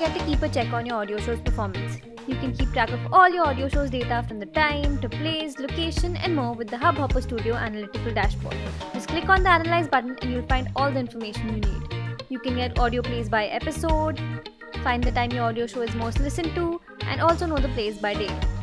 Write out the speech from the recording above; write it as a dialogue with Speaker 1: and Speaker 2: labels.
Speaker 1: forget to keep a check on your audio show's performance. You can keep track of all your audio show's data from the time to plays, location and more with the Hubhopper Studio Analytical Dashboard. Just click on the Analyze button and you'll find all the information you need. You can get audio plays by episode, find the time your audio show is most listened to, and also know the plays by day.